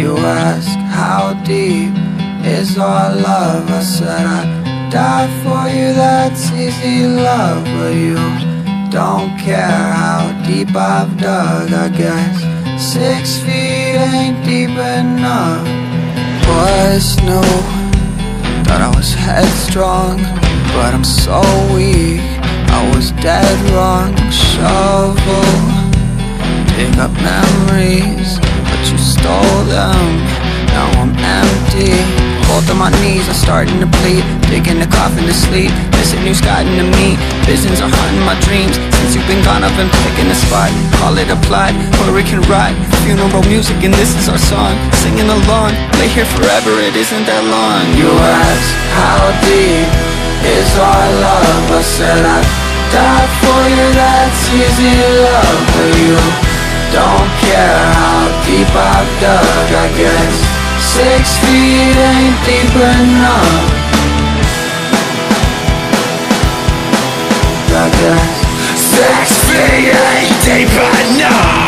You ask how deep is our love? I said I'd die for you, that's easy love. But you don't care how deep I've dug. I guess 6 feet ain't deep enough. Was new, thought I was headstrong, but I'm so weak, I was dead wrong. Shovel, dig up memories, but you stole them. Now I'm empty, both on my knees, I'm starting to bleed. Digging the coffin to sleep, missing you starting to meet. Visions are haunting my dreams. Since you've been gone, I've been picking a spot. Call it applied, where we can ride. Funeral music and this is our song. Singing along, lay here forever, it isn't that long. You ask, how deep is our love? I said I'd die for you, that's easy love. But you don't care how deep I've dug. I guess 6 feet ain't deep enough. I guess 6 feet ain't deep enough.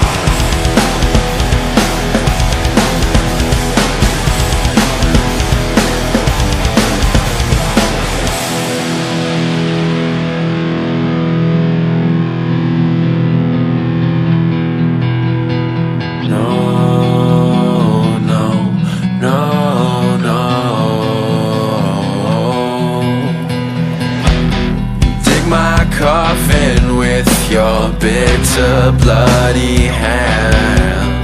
Coffin with your bitter, bloody hands.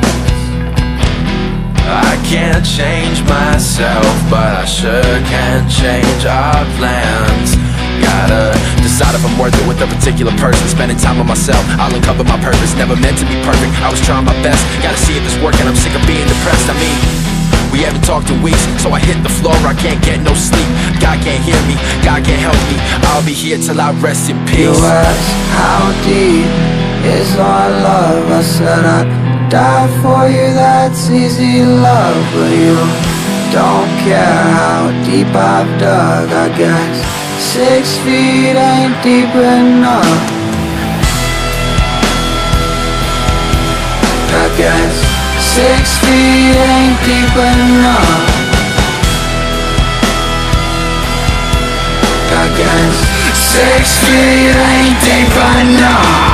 I can't change myself, but I sure can change our plans. Gotta decide if I'm worth it with a particular person. Spending time with myself, I'll uncover my purpose. Never meant to be perfect, I was trying my best. Gotta see if it's working, I'm sick of being depressed. I mean, we haven't talked in weeks, so I hit the floor, I can't get no sleep. God can't hear me, God can't help me. I'll be here till I rest in peace. You ask, how deep is our love? I said I'd die for you, that's easy love. But you don't care how deep I've dug. I guess 6 feet ain't deep enough. I guess 6 feet ain't deep enough. I guess 6 feet ain't deep enough.